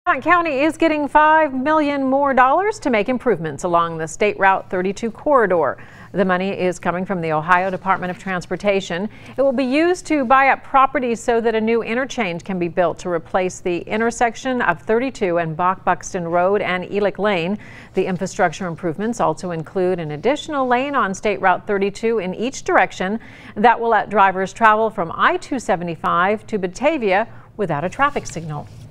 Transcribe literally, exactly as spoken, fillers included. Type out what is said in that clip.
Clermont County is getting five million dollars more dollars to make improvements along the State Route thirty-two corridor. The money is coming from the Ohio Department of Transportation. It will be used to buy up properties so that a new interchange can be built to replace the intersection of thirty-two and Bach Buxton Road and Elick Lane. The infrastructure improvements also include an additional lane on State Route thirty-two in each direction that will let drivers travel from I two seventy-five to Batavia without a traffic signal.